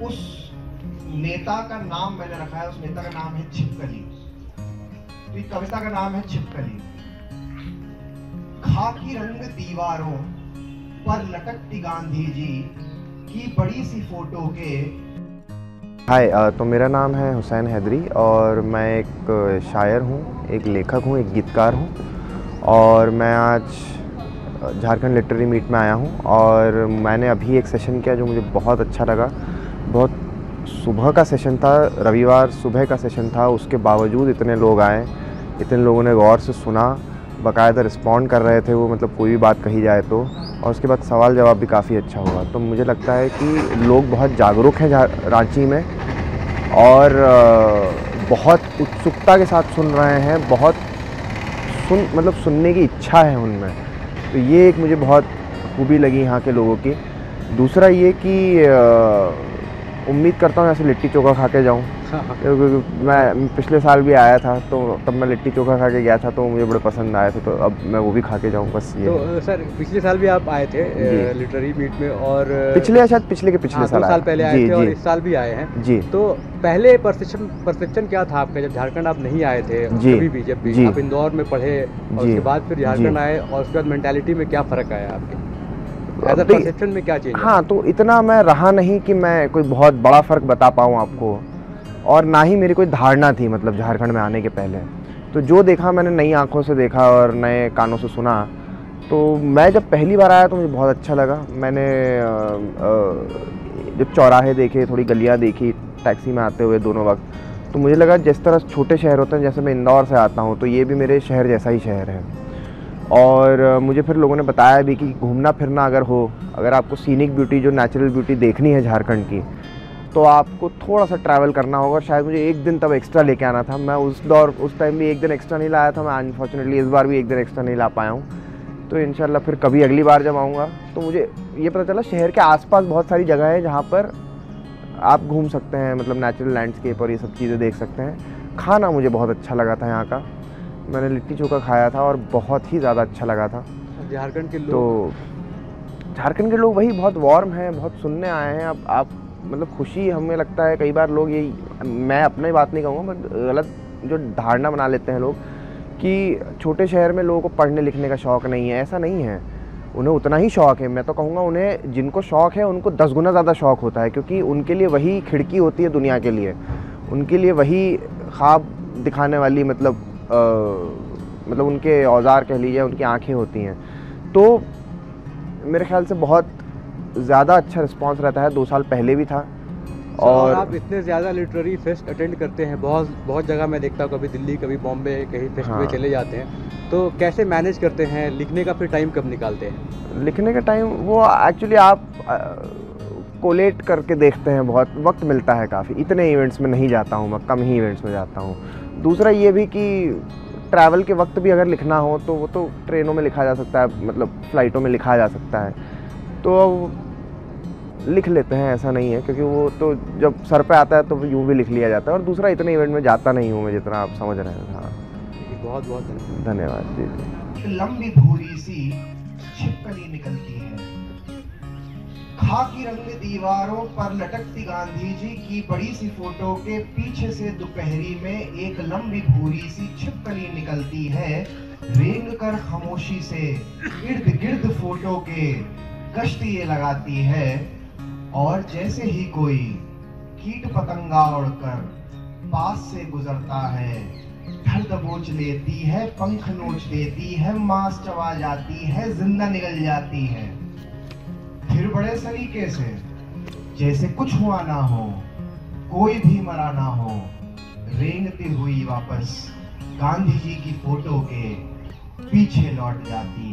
उस नेता का नाम मैंने रखा है, उस नेता का नाम है छिपकली। तो इस कविता का नाम है छिपकली। खाकी रंग दीवारों पर लटकती गांधी जी की बड़ी सी फोटो के। हाय, तो मेरा नाम है हुसैन हैदरी और मैं एक शायर हूँ, एक लेखक हूँ, एक गीतकार हूँ। और मैं आज झारखंड लिटरेरी मीट में आया हूँ और मैंने अभी एक सेशन किया जो मुझे बहुत अच्छा लगा। बहुत सुबह का सेशन था, रविवार सुबह का सेशन था, उसके बावजूद इतने लोग आए, इतने लोगों ने गौर से सुना, बाकायदा रिस्पॉन्ड कर रहे थे वो, मतलब कोई भी बात कही जाए तो। और उसके बाद सवाल जवाब भी काफ़ी अच्छा हुआ। तो मुझे लगता है कि लोग बहुत जागरूक हैं रांची में और बहुत उत्सुकता के साथ सुन रहे हैं, बहुत सुनने की इच्छा है उनमें। तो ये एक मुझे बहुत खूबी लगी यहाँ के लोगों की। दूसरा ये कि उम्मीद करता हूँ ऐसे लिट्टी चोखा खा के जाऊँ, क्योंकि मैं पिछले साल भी आया था तो तब मैं लिट्टी चोखा खा के गया था तो मुझे बड़े पसंद आए थे, तो अब मैं वो भी खा के जाऊँ बस ये। तो सर पिछले साल भी आप आए थे लिटरेरी मीट में, और पिछले साल पहले आए थे और इस साल भी आए हैं जी। तो पहले परसेप्शन क्या था आपका जब झारखंड आप नहीं आए थे? जब भी आप इंदौर में पढ़े और उसके बाद फिर झारखंड आए, और उसके बाद मेंटालिटी में क्या फ़र्क आया आपके? एज अ परसेप्शन में क्या चेंज? हाँ, तो इतना मैं रहा नहीं कि मैं कोई बहुत बड़ा फ़र्क बता पाऊँ आपको, और ना ही मेरी कोई धारणा थी मतलब झारखंड में आने के पहले। तो जो देखा मैंने नई आंखों से देखा और नए कानों से सुना। तो मैं जब पहली बार आया तो मुझे बहुत अच्छा लगा। मैंने जब चौराहे देखे, थोड़ी गलियाँ देखी टैक्सी में आते हुए दोनों वक्त, तो मुझे लगा जिस तरह छोटे शहर होते हैं, जैसे मैं इंदौर से आता हूँ तो ये भी मेरे शहर जैसा ही शहर है। और मुझे फिर लोगों ने बताया भी कि घूमना फिरना अगर आपको सीनिक ब्यूटी, जो नेचुरल ब्यूटी देखनी है झारखंड की, तो आपको थोड़ा सा ट्रैवल करना होगा। और शायद मुझे एक दिन तब एक्स्ट्रा लेके आना था। मैं उस टाइम भी एक दिन एक्स्ट्रा नहीं लाया था। मैं अनफॉर्चुनेटली इस बार भी एक दिन एक्स्ट्रा नहीं ला पाया हूँ। तो इंशाल्लाह फिर कभी अगली बार जब आऊँगा तो मुझे ये पता चला शहर के आसपास बहुत सारी जगह है जहाँ पर आप घूम सकते हैं, मतलब नेचुरल लैंडस्केप और ये सब चीज़ें देख सकते हैं। खाना मुझे बहुत अच्छा लगा था यहाँ का। मैंने लिट्टी चोखा खाया था और बहुत ही ज़्यादा अच्छा लगा था। झारखंड के लोग, तो झारखंड के लोग वही बहुत वार्म हैं, बहुत सुनने आए हैं। अब आप मतलब खुशी, हमें लगता है कई बार लोग यही, मैं अपनी बात नहीं कहूँगा बट गलत जो धारणा बना लेते हैं लोग कि छोटे शहर में लोगों को पढ़ने लिखने का शौक़ नहीं है। ऐसा नहीं है, उन्हें उतना ही शौक़ है। मैं तो कहूँगा उन्हें, जिनको शौक़ है उनको 10 गुना ज़्यादा शौक़ होता है, क्योंकि उनके लिए वही खिड़की होती है दुनिया के लिए। उनके लिए वही ख्वाब दिखाने वाली मतलब उनके औजार कह लीजिए, उनकी आँखें होती हैं। तो मेरे ख्याल से बहुत ज़्यादा अच्छा रिस्पांस रहता है। 2 साल पहले भी था। और आप इतने ज़्यादा लिटरेरी फेस्ट अटेंड करते हैं, बहुत जगह मैं देखता हूँ, कभी दिल्ली कभी बॉम्बे, कहीं फेस्ट में चले जाते हैं, तो कैसे मैनेज करते हैं? लिखने का फिर टाइम कब निकालते हैं? लिखने का टाइम वो एक्चुअली आप कोलेट करके देखते हैं, बहुत वक्त मिलता है काफ़ी। इतने इवेंट्स में नहीं जाता हूँ मैं, कम ही इवेंट्स में जाता हूँ। दूसरा ये भी कि ट्रैवल के वक्त भी अगर लिखना हो तो वो तो ट्रेनों में लिखा जा सकता है, मतलब फ़्लाइटों में लिखा जा सकता है, तो लिख लेते हैं। ऐसा नहीं है, क्योंकि वो तो जब सर पे आता है तो यूँ भी लिख लिया जाता है। और दूसरा इतने इवेंट में जाता नहीं हूँ मैं, जितना आप समझ रहे हैं। हाँ, बहुत बहुत धन्यवाद जी। लंबी भूरी सी छिपकली निकलती है, खाकी रंग दीवारों पर लटकती गांधी जी की बड़ी सी फोटो के पीछे से दोपहरी में एक लंबी भूरी सी छिपकली निकलती है, रेंग कर खामोशी से इर्द गिर्द फोटो के गश्ती ये लगाती है। और जैसे ही कोई कीट पतंगा उड़कर पास से गुजरता है, धड़ दबोच लेती है, पंख नोच देती है, मांस चबा जाती है, जिंदा निकल जाती है। फिर बड़े सलीके से, जैसे कुछ हुआ ना हो, कोई भी मरा ना हो, रेंगती हुई वापस गांधी जी की फोटो के पीछे लौट जाती